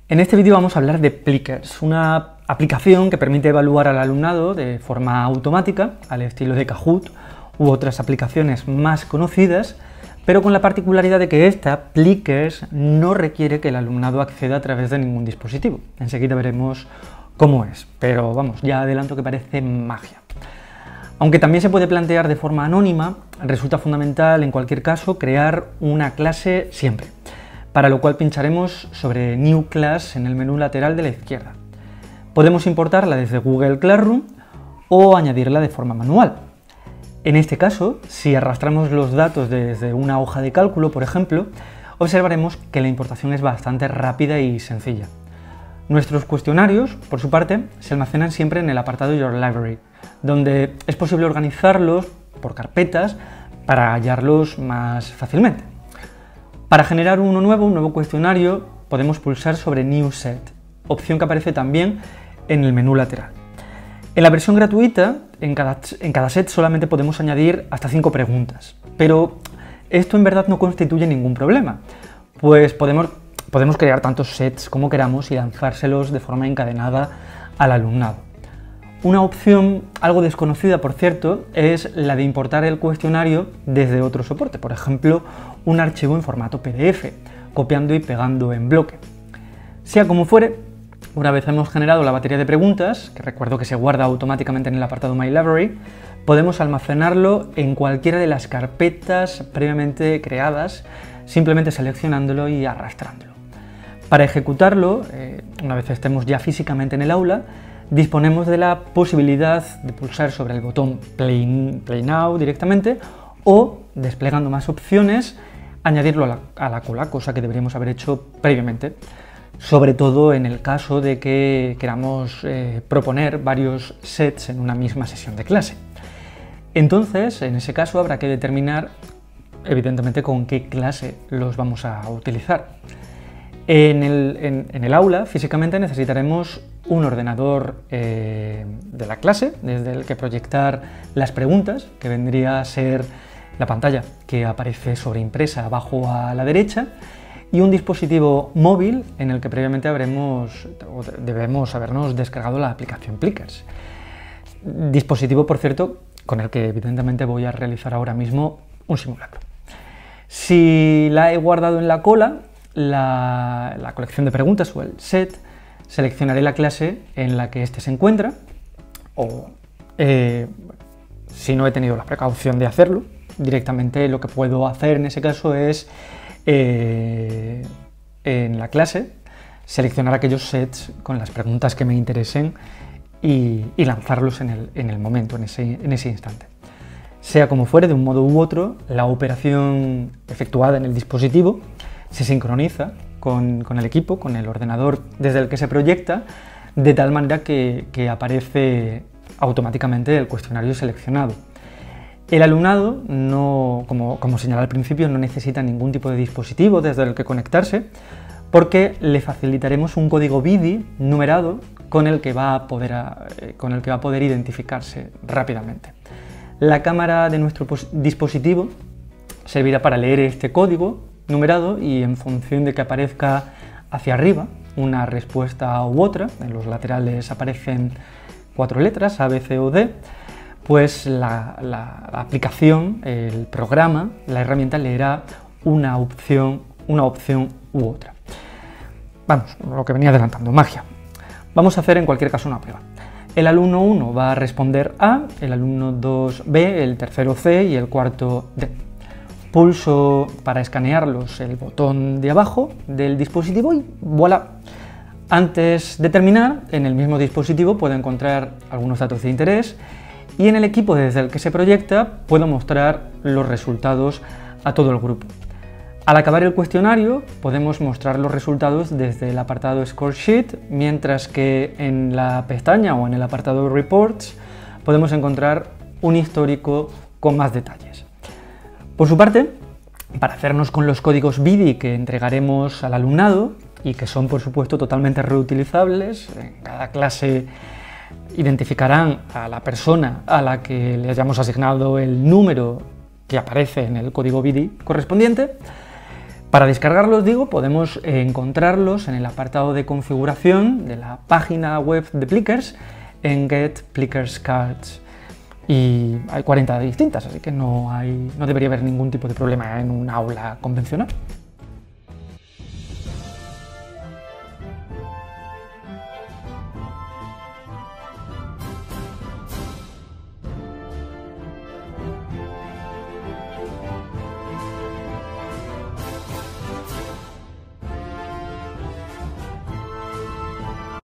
En este vídeo vamos a hablar de Plickers, una aplicación que permite evaluar al alumnado de forma automática, al estilo de Kahoot u otras aplicaciones más conocidas, pero con la particularidad de que esta, Plickers, no requiere que el alumnado acceda a través de ningún dispositivo. Enseguida veremos cómo es, pero vamos, ya adelanto que parece magia. Aunque también se puede plantear de forma anónima, resulta fundamental en cualquier caso crear una clase siempre, para lo cual pincharemos sobre New Class en el menú lateral de la izquierda. Podemos importarla desde Google Classroom o añadirla de forma manual. En este caso, si arrastramos los datos desde una hoja de cálculo, por ejemplo, observaremos que la importación es bastante rápida y sencilla. Nuestros cuestionarios, por su parte, se almacenan siempre en el apartado Your Library, donde es posible organizarlos por carpetas para hallarlos más fácilmente. Para generar un nuevo cuestionario, podemos pulsar sobre New Set, opción que aparece también en el menú lateral. En la versión gratuita, en cada set solamente podemos añadir hasta 5 preguntas, pero esto en verdad no constituye ningún problema, pues podemos crear tantos sets como queramos y lanzárselos de forma encadenada al alumnado. Una opción algo desconocida, por cierto, es la de importar el cuestionario desde otro soporte, por ejemplo, un archivo en formato PDF, copiando y pegando en bloque. Sea como fuere, una vez hemos generado la batería de preguntas, que recuerdo que se guarda automáticamente en el apartado My Library, podemos almacenarlo en cualquiera de las carpetas previamente creadas, simplemente seleccionándolo y arrastrándolo. Para ejecutarlo, una vez estemos ya físicamente en el aula, disponemos de la posibilidad de pulsar sobre el botón Play Now directamente o, desplegando más opciones, añadirlo a la cola, cosa que deberíamos haber hecho previamente, sobre todo en el caso de que queramos proponer varios sets en una misma sesión de clase. Entonces, en ese caso habrá que determinar, evidentemente, con qué clase los vamos a utilizar. En el aula, físicamente, necesitaremos un ordenador de la clase, desde el que proyectar las preguntas, que vendría a ser la pantalla que aparece sobreimpresa abajo a la derecha, y un dispositivo móvil en el que previamente debemos habernos descargado la aplicación Plickers. Dispositivo, por cierto, con el que evidentemente voy a realizar ahora mismo un simulacro. Si la he guardado en la cola, la colección de preguntas o el set, seleccionaré la clase en la que éste se encuentra, o si no he tenido la precaución de hacerlo, directamente lo que puedo hacer en ese caso es en la clase seleccionar aquellos sets con las preguntas que me interesen y lanzarlos en el momento, en ese instante. Sea como fuere, de un modo u otro, la operación efectuada en el dispositivo se sincroniza con el equipo, con el ordenador desde el que se proyecta, de tal manera que aparece automáticamente el cuestionario seleccionado. El alumnado, como señalé al principio, no necesita ningún tipo de dispositivo desde el que conectarse, porque le facilitaremos un código BIDI numerado con el que va a poder identificarse rápidamente. La cámara de nuestro dispositivo servirá para leer este código numerado y, en función de que aparezca hacia arriba una respuesta u otra, en los laterales aparecen 4 letras, A, B, C o D, pues la aplicación, el programa, la herramienta leerá una opción u otra. Vamos, lo que venía adelantando, magia. Vamos a hacer en cualquier caso una prueba. El alumno 1 va a responder A, el alumno 2 B, el tercero C y el cuarto D. Pulso para escanearlos el botón de abajo del dispositivo y ¡voilà! Antes de terminar, en el mismo dispositivo puedo encontrar algunos datos de interés y en el equipo desde el que se proyecta puedo mostrar los resultados a todo el grupo. Al acabar el cuestionario podemos mostrar los resultados desde el apartado Score Sheet, mientras que en la pestaña o en el apartado Reports podemos encontrar un histórico con más detalles. Por su parte, para hacernos con los códigos BIDI que entregaremos al alumnado y que son, por supuesto, totalmente reutilizables, en cada clase identificarán a la persona a la que le hayamos asignado el número que aparece en el código BIDI correspondiente, Para descargarlos, digo, podemos encontrarlos en el apartado de configuración de la página web de Plickers en Get Plickers Cards. Y hay 40 distintas, así que no debería haber ningún tipo de problema en un aula convencional.